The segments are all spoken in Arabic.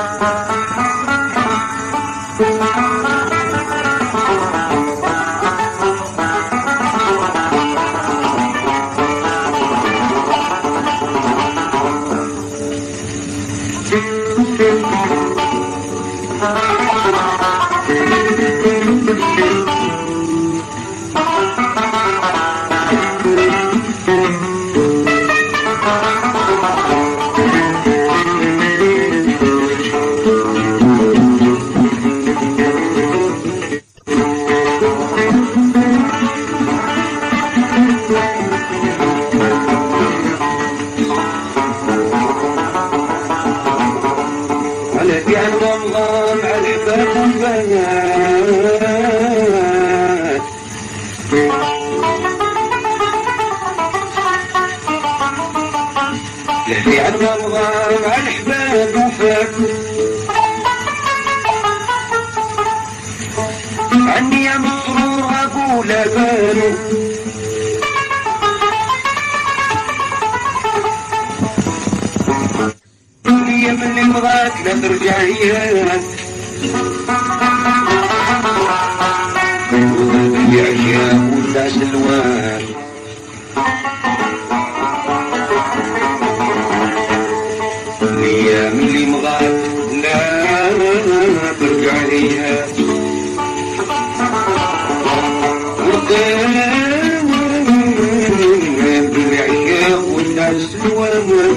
عني يا مسرور أقول أبانو يا من اللي بغاك لا ترجع ياك وقلبي عشاق ولا سلوان الأيام اللي مغاك لا ترجع ليها بالعشاق والناس سلوان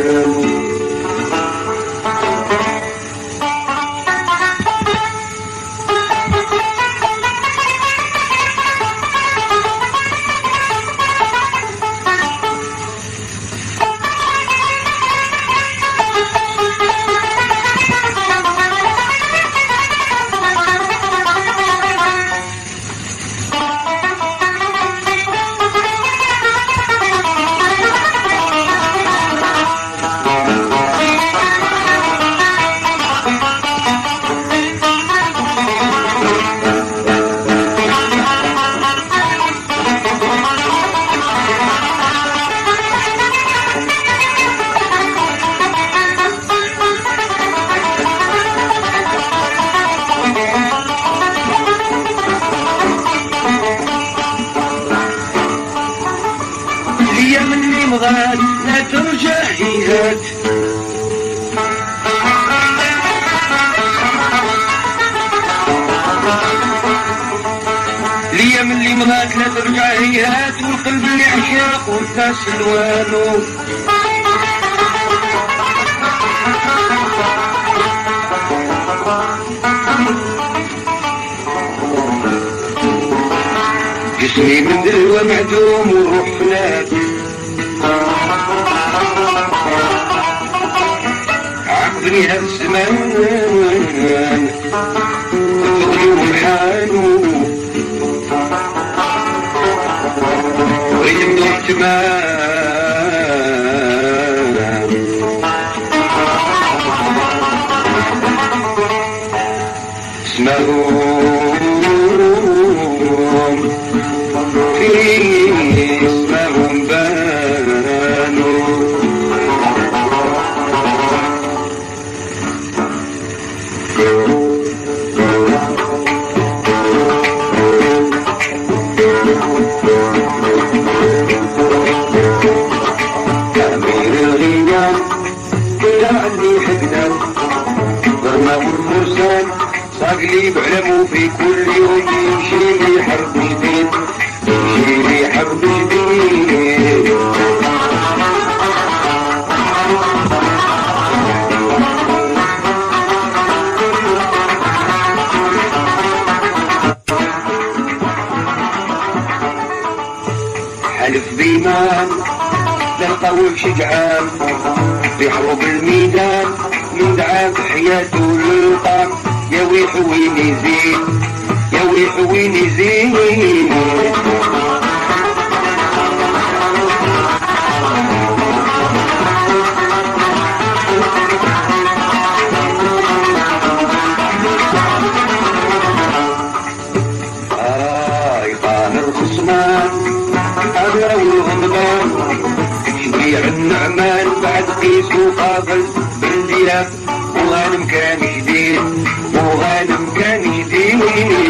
لا ترجع هيهات ليا من اللي مغاك لا ترجع هيهات والقلب اللي عشاق والناس الوانو جسمي من دلوة معدوم والروح فلات عقلي هالزمان فضلي ومحانو ويم الاحتمال اسمهم اسمهم بانو صاقلي بعلمه في كل يوم يمشي لي حرب جديد يمشي لي حرب جديد حلف بيمان للقوي شجعان في حروب الميدان من دعاك حياته للقام يا ويحويني زين يا ويحويني زين قاهر خصمان هذا والغضبان يبيع النعمان بعد قيس وقابل بالدياب وغانم كان جديد وغانم كان جديد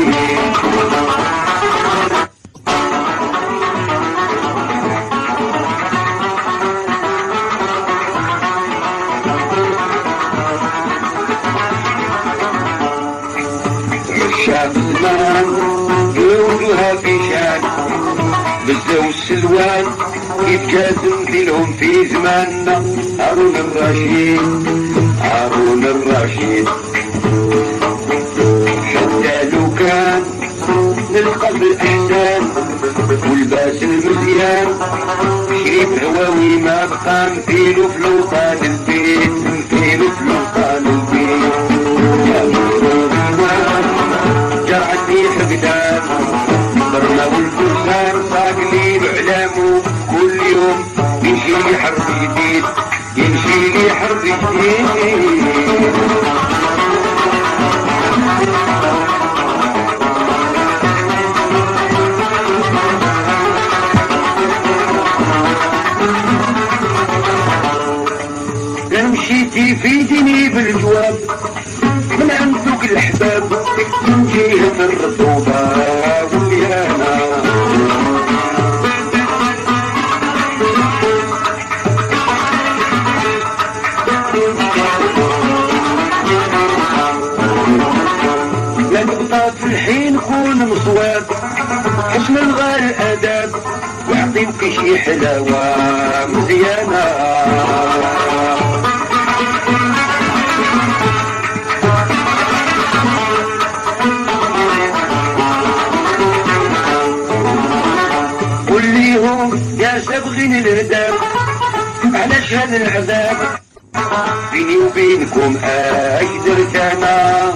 عشاق زمان جودها في شان بزاو السلوان يتكازم ديلهم في زماننا هارون الرشيد هارون الرشيد حتى لو كان للقلب الأحسان والباس المزيان شريف هواوي ما بقى مثيله في لوطان البيت مثيله في لوطان البيت يا مصروفان جرعتني حقدان برنا والفرسان صاقلي بعلامه كل يوم يمشي لي حرب جديد يمشي لي حرب جديد مشيتي في ديني بالجواب من عندك الأحباب جيها من الرطوبة واليانا لا تبقى في الحين كون مصواب حسن الغار الآداب ويعطيك شي حلاوة مزيانة يا سبغين الهداب علاش هذا العذاب بيني وبينكم درت انا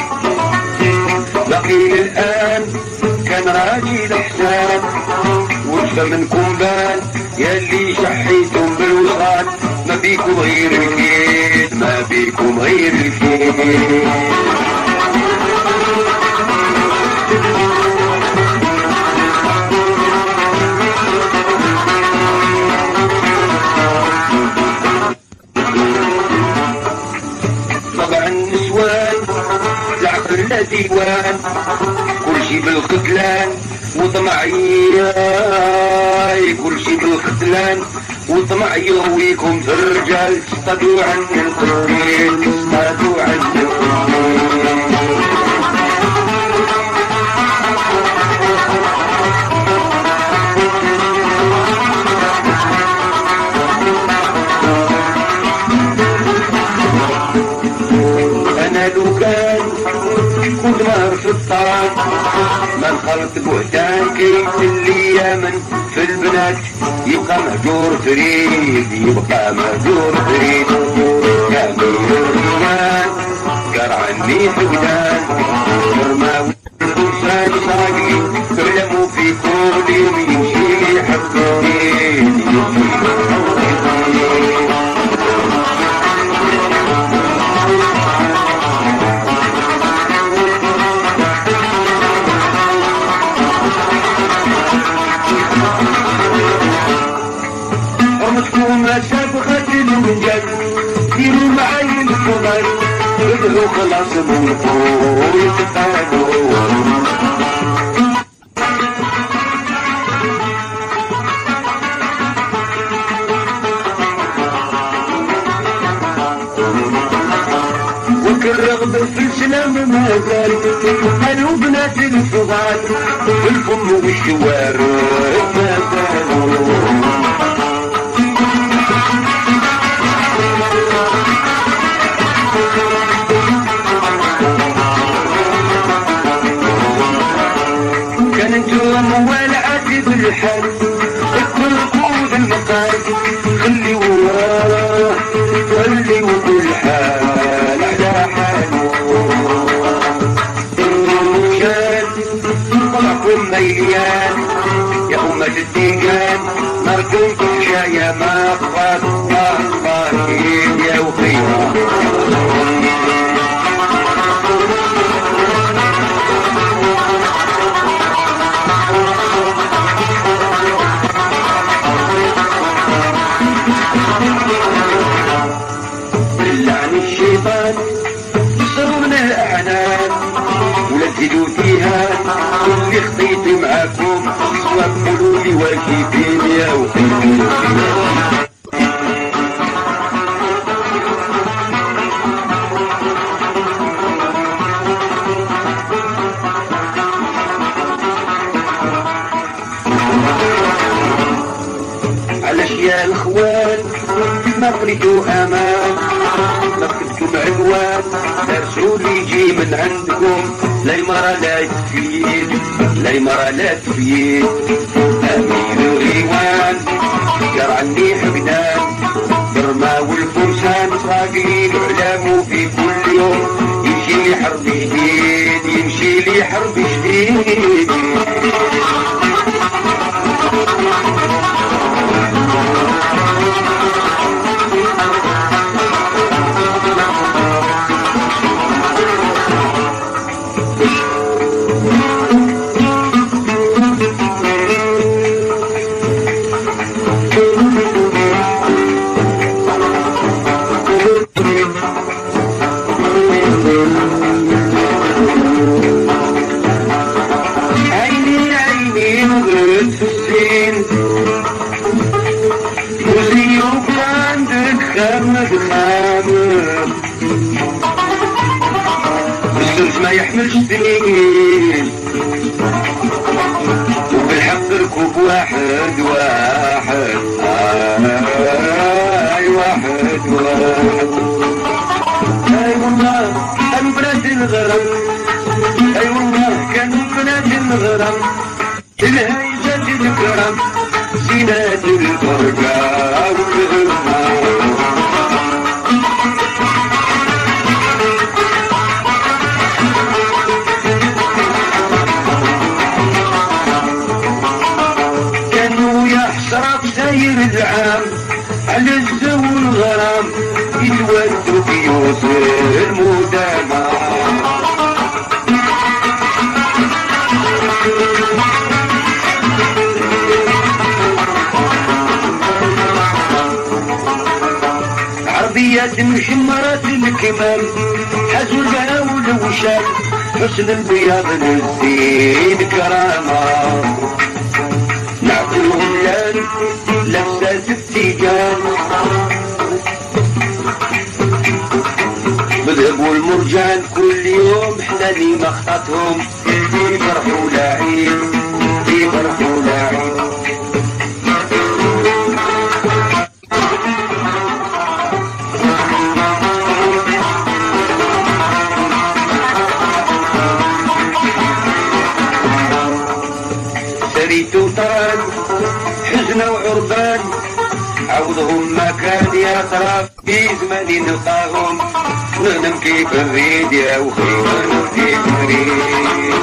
باقي الان كان راجل حساب وجفى منكم بان يا اللي شحيتم بالوصال ما بيكم غير الكيد ما بيكم غير الكيد ديوان كل شي بالقتلان وطمعي كل شي بالقتلان وطمع يهويكم في الرجال تصطادوا عني القتيل تصطادوا عني القتيل انا لو كان كنت مهر في الطران ما نخلط بهتان كيف اللي من في البنات يبقى مهجور فريد يبقى مهجور فريد كامل الرمان قر عني حقدان مرماوي الانسان صاقي تعلموا في كل يوم يمشي لي حقدين سابقة المنجل ديروا معاي الفضل ادعوا خلاص منكم يتقالوا وكالرغبة في السلام ما زال قالوا بنات الفضل الفم والشوارع ما زالوا انتم والعادي بالحال اتركوا بالمقال خليوا وراه خليوا كل حال على حاله الرجال طلعكم ميليان يا أمة الديجان مركوكم شاية ما أخبار يا وخيرا لعن الشيطان صروا من الأعنان ولا تزيدوا فيها اللي خطيت معاكم سوا قولوا لي واجبين يا وخير. علاش يا الخوان ما قريتو امان ما كتبتم عنوان درسوا اللي يجي من عندكم لا المرا لا تفيد لا المرا لا تفيد. امين الغيوان جار عني حقنان برما والفرسان صاقين علامو في كل يوم يمشي لي حرب جديد يمشي لي حرب جديد. السرج ما يحملش سنين وبالحق ركوب واحد واحد اي واحد واحد. اي والله كانوا بنات الغرام اي والله كانوا بنات الغرام الهيجات الكرام زينات الفرقة والغرام. ساير العام على الزو والغرام يتودوا في يوصل المدامى. عربيات محمرات الكمال حزوا البهاء والوشال حسن البياض للزين كرامة. نعقلهم لان لبسات التيجان بالذهب والمرجان كل يوم احنا اللي مخططهم يفرحوا لعيد يفرحوا لعيد. سريت وطران حزن وعربان عوضهم ما كان يا طرف في زمان نلقاهم نغنم كيف نريد يا وخير نغنم كيف نريد.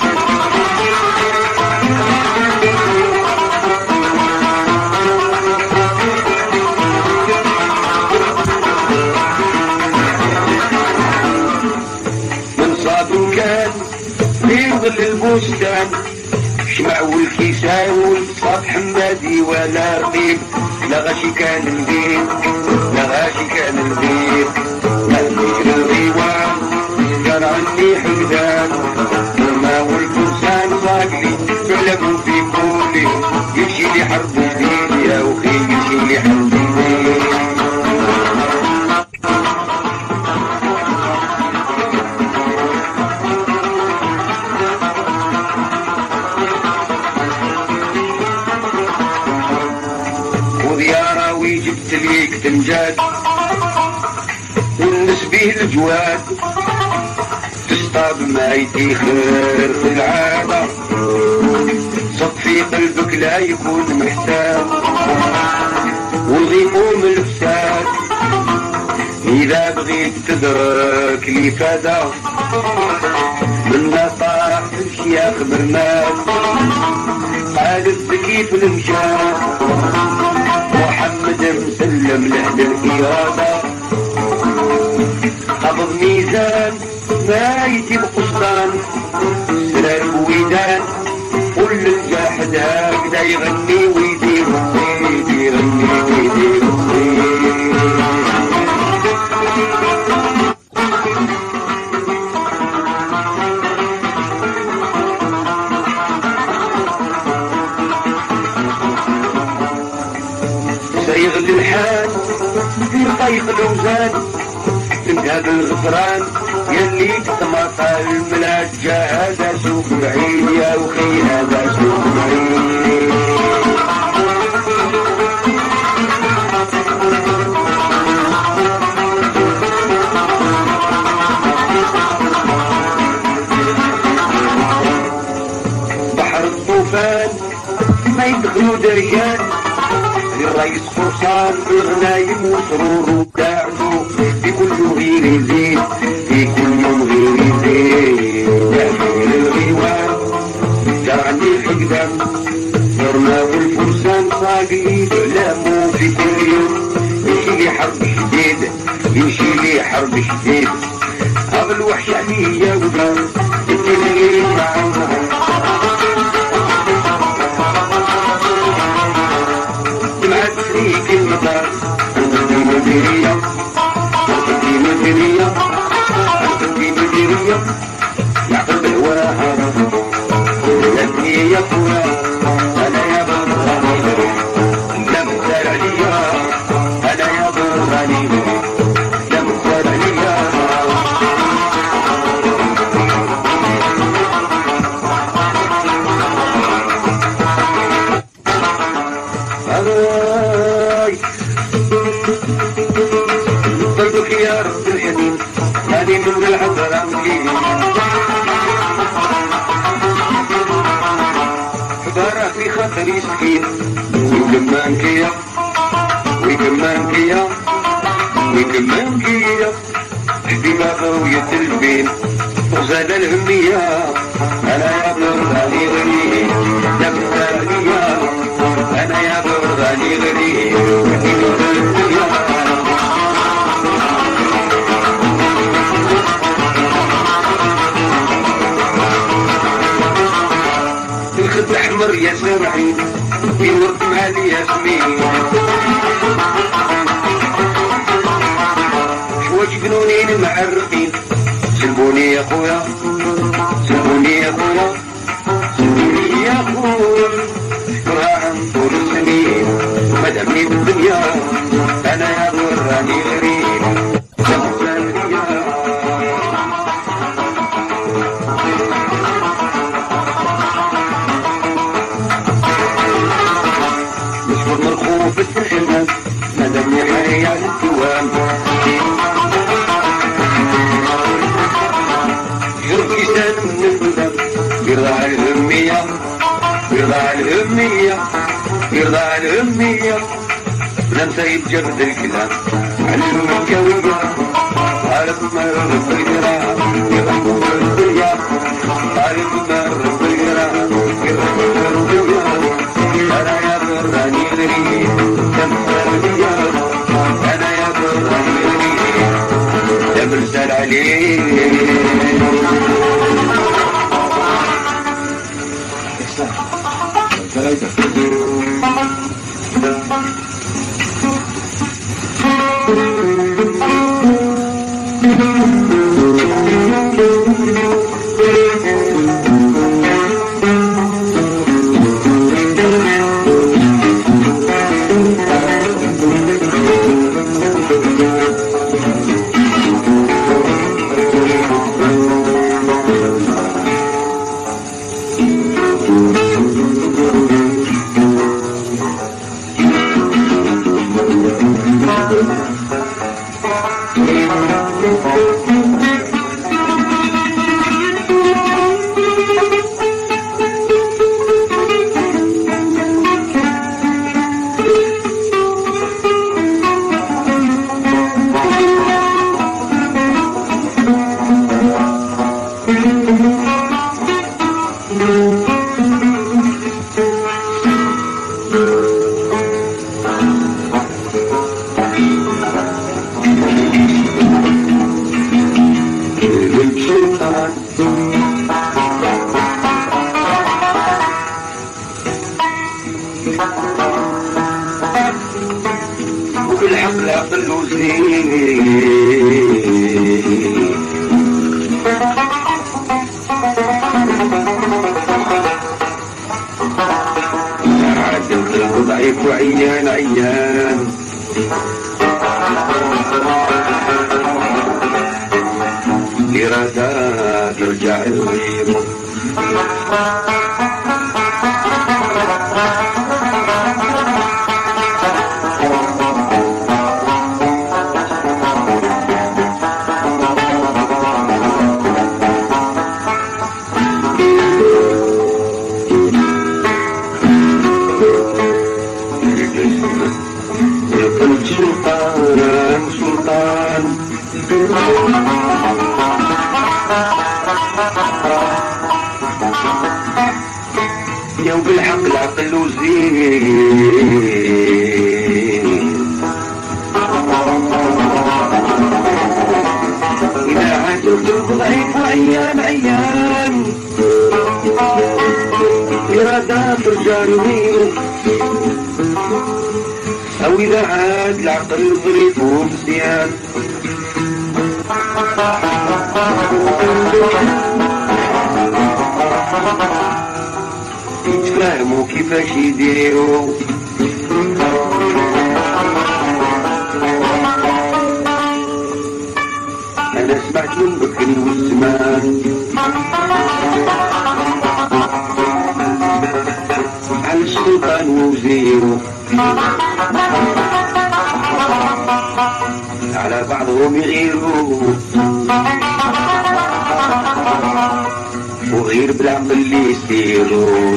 من صاد كان في ظل البستان شمع والكيساوي صاد حمادي ولا رقيب لا غاشي كان البيت لا غاشي كان البيت. مالك الغيوان كان عندي حمدان وما والفرسان صاقلي فعلموا في كولي يمشي لي حرب جديد يا وخي يمشي لي حرب جديد. جبت ليك تنجاد والنسبيه الجواد تصطاد مايتي خير في العادة صد في قلبك لا يكون محتاج والغيموم الفساد إذا بغيت تدرك لي فدا منا طاح الشياخ برماد قالت كيف المشاة محمد مسلم له للقيادة قبض ميزان ما يتم قصدان سلال ويدان كل الجاحد هكذا يغني ويدير الصيد يغني ويدير الصيد. طريق الأوزان انتهى بالغفران يلي تماطى الملاجة هذا سوق بعيد يا وخي هذا سوق بعيد بحر الطوفان ما يدخلوا دريان للرئيس قرصان بالغنايم وسرور وداعبه في كل يوم غير يزيد في كل يوم غير يزيد يحمل الغيوان جار عندي الحقدام صرنا والفرسان صاقي اعلامه في كل يوم يمشي لي حرب شديد يمشي لي حرب شديد هذا الوحش عليه يا ودار التغيير معاها في المطار في مديرية في مديرية في مديرية يعقب الهواها لكني يا خويا أنا يا بغاني لا مختار عليا أنا يا بغاني لا مختار عليا قلبك يا رب الحنين هذه من الحضرة مكين حضارة في خطري سكين وكمان كيا وكمان كيا وكمان كيا دماغ ويد البين وزاد الهمية أنا يا برغاني غني دمت عليا أنا يا برغاني غني الخد احمر يا سامعين في ورد مالي ياسمين شواج جنونين معرقين سلبوني يا خويا سلبوني يا خويا سلبوني يا خويا شكرا عن طول السنين ومدامني بالدنيا انا يا براني غريب مرخوب بالسلام مدامني حيا للدوام يرب لسان من البلدان يرضع الهمية يرضع الهمية يرضع الهمية ننسى يتجرد الكلام علم الكوية عارف مرة بالجرام يرحموا بالدنيا عارف مرة بالجرام يرحموا بالدنيا أنا يا براني غريب تمثالية أنا يا براني غريب تمثال عليك وبالحملة بالوزين عدلت الضعيف وعيان عيان إرادة ترجع الغيب سلطان سلطان يوم بالحق العقل وزين إذا عجبت ضعيف عيان عيان إرادات رجالين أو إذا عاد العقل ظريف ومزيان يتفاهموا كيفاش يديروا أنا سمعت من بكري والزمان على السلطان ووزيره على بعضهم يغيروا وغير بالعقل اللي يسيروا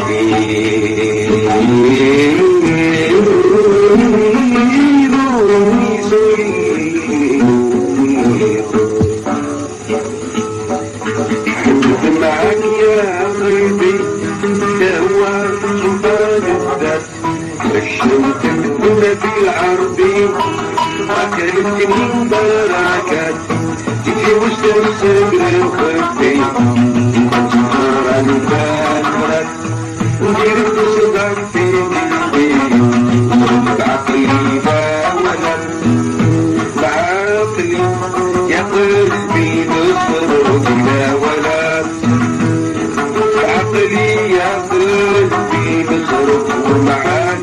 حدث معاك يا قلبي دوا سلطان الذات الشمس الدنيا في العربي أكلت من بركات تجي مستمسك للخفي البلد ودير تصدق في قلبي بعقلي لا ولد بعقلي يا قلبي نصرك لا ولد بعقلي يا قلبي نصرك ومعاك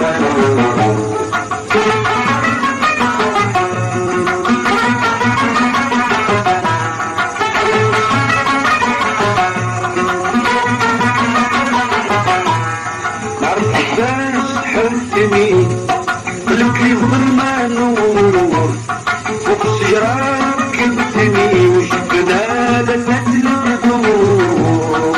قلبك لي ظلمة نور فوق الشجرة ركبتني وشفنا للنجل الدور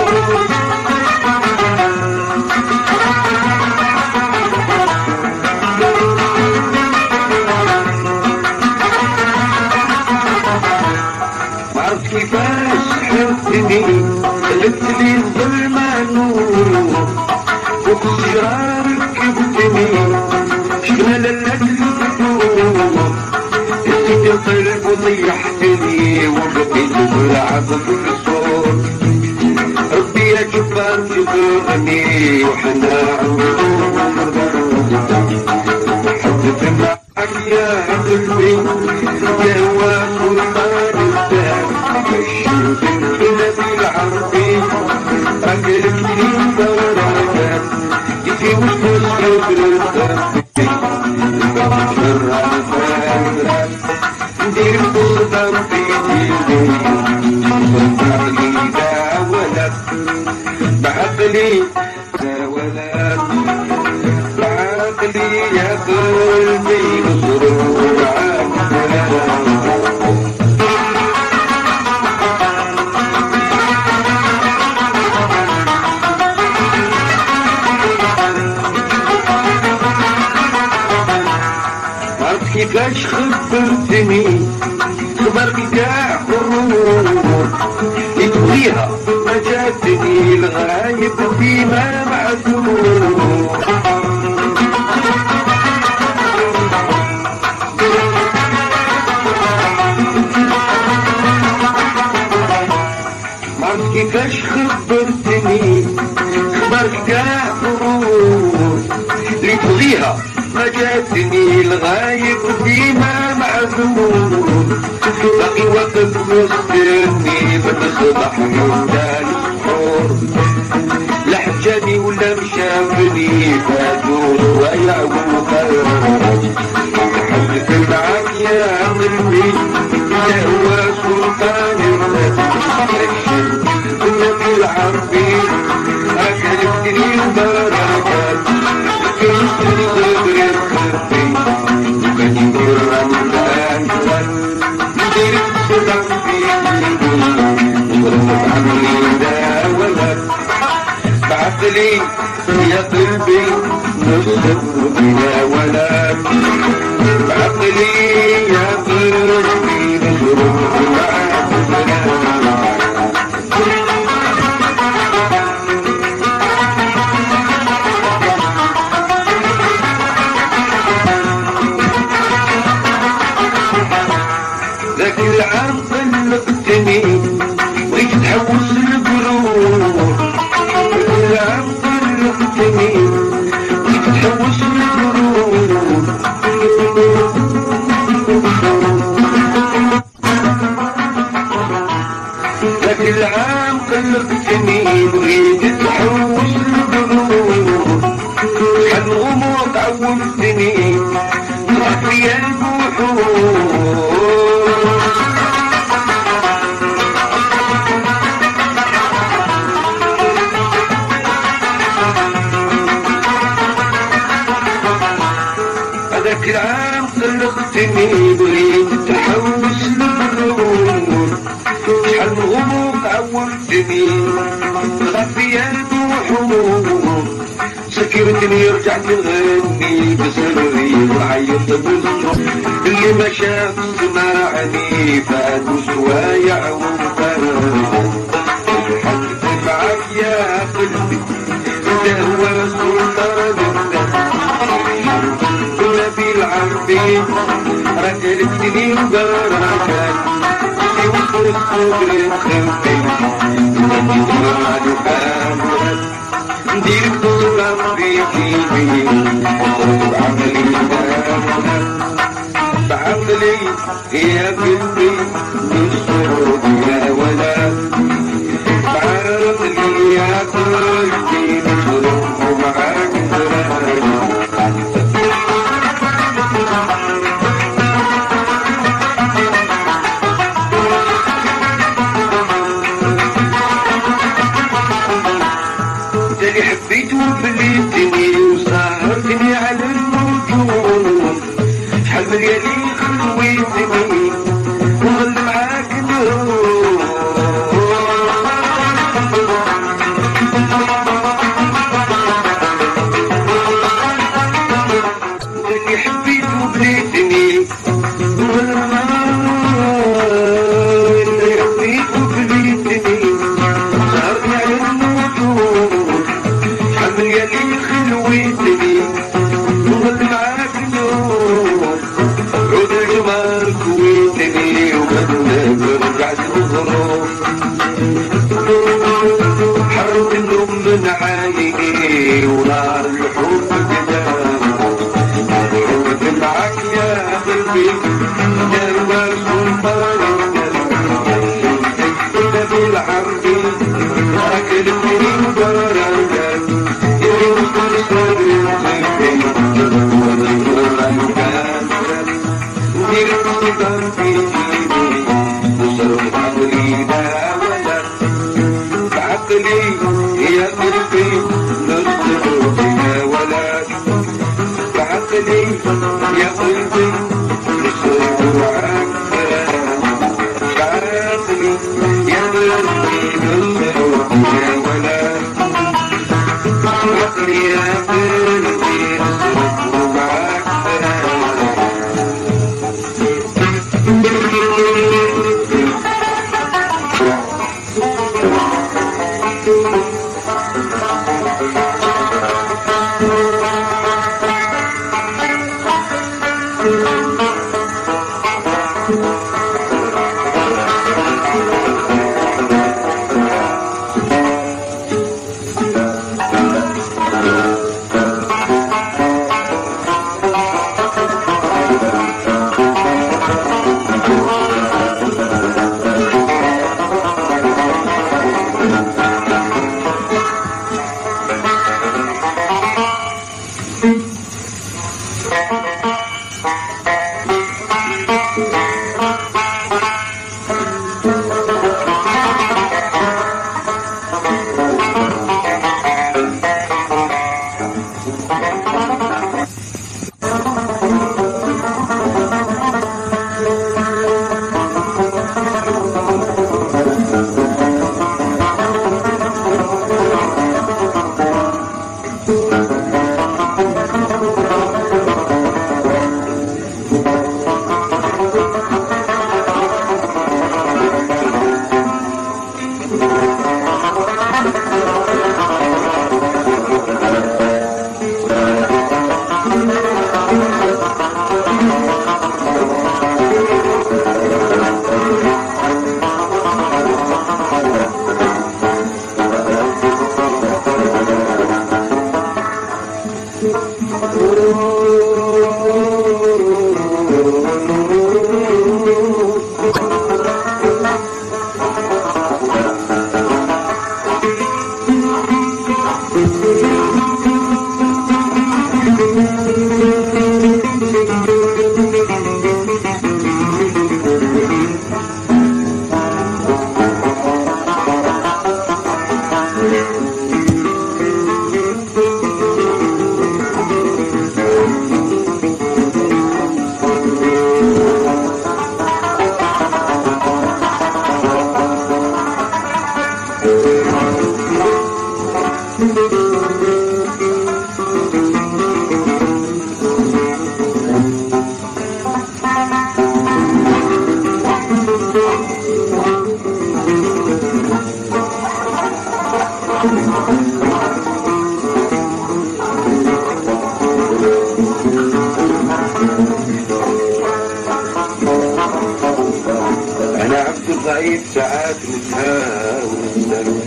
معرفت كيفاش حرتني قلبت لي ظلمة نور فوق الشجرة ركبتني شفنا للنجل الدور نسيت القلب وطيحتني وبقيت بالعظم الصور ربي يا جبار جبرني وحنا حدث معك يا قلبي يا هو سلطان الذات الشمس الدنيا العربي أكلتني بركات يجي وسط الصدر الخفي ندير الصدر في ايدي بعقلي لا ولد بعقلي لا ولد بعقلي يا قلبي نصر كيفاش خبرتني خبرك كاع غرور تبغيها ما جاتني الغايب فيما معذور معرفت كيفاش خبرتني خبرك كاع غرور اللي تبغيها ما جاتني الغايب فيما معذور باقي وقت مستني بتصبح يومدان السحور لا حجاني ولا مشافني فاتور ويعود حدث بعقلي يا قلبي نصبر بلا ولا بعقلي يا قلبي نصبر ذاك العام طلقتني بغيت تحوس القلوب العام طلقتني بغيت تحوس القلوب ذاك العام طلقتني بغيت تحوس القلوب شحال الغموض عودتني طلعت فيا البحور هذاك العام طلقتني بغيت تحوس البحور شحال الغموض عودتني طلعت فيا البحور سكرتني رجعت نغني بسري وعيطت بالصوت اللي ما شاف سمعني فات وسوايع وفرق حكيت معاك يا قلبي انت هو السلطان النبي العربي راك لفتني وبركات في وسط الصدر تخفي ندير صورة في جيبي بعقلي بعقلي يا قلبي نصرف يا ولد بعقلي يا قلبي نصرف معاك اللي حبيت وبليتني وسهرتني على الوجود شحال من ليالي خلويتني ونظل معاك نروح اللي حبيت وبليتني اللي حبيت وبليتني سهرتني على الوجود يلي خلويتني وظل معاك نور عود الجمال كويتني وبدنا رجعت الظروف حرت النوم من عيني ونار الحب قدام عود معاك يا قلبي يا السلطان النبي العربي اكلتني وبركات بعقلي يا قلبي نصرف يا ولد بعقلي يا قلبي نصرف معاك بعقلي يا قلبي نصرف يا ولد بعقلي يا قلبي نصرف معاك انا عبد ضعيف ساعات نتهاون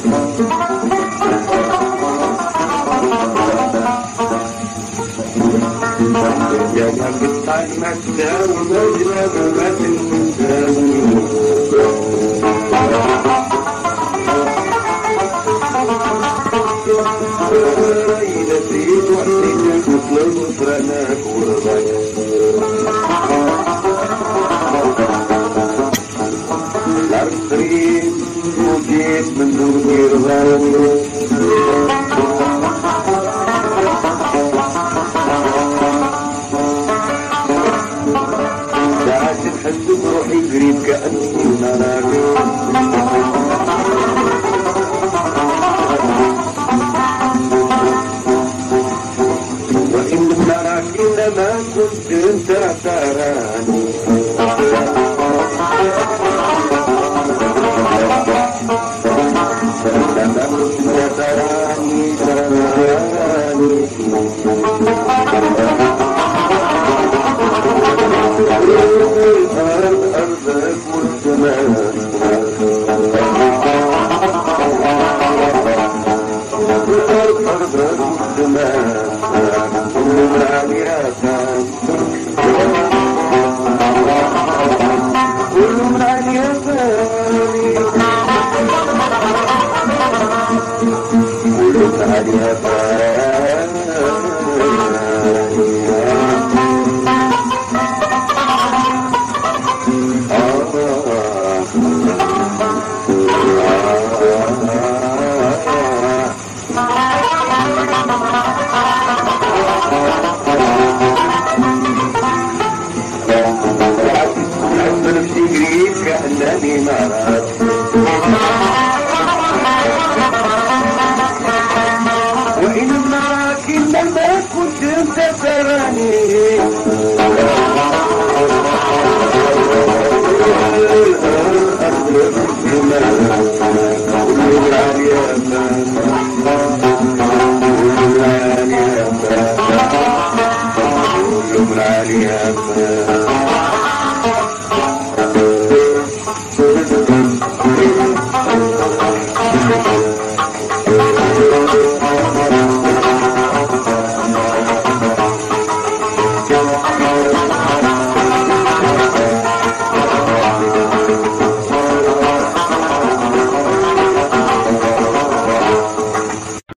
يا ما قطع ما تداوم اجنب ما تنداوم إذا تريد وحدك تطلب فرناك ورضاك الأرض قريب وجيت من دور رضاك ساعات نحس بروحي قريب كأني ملاك ما كنت انت تراني لما كنت تراني أرضك والسماء أرضك والسماء كل ما بيهاتان كل ما بيهاتان كل ما بيهاتان كأنني مرض وإن معك لما كنت انت تراني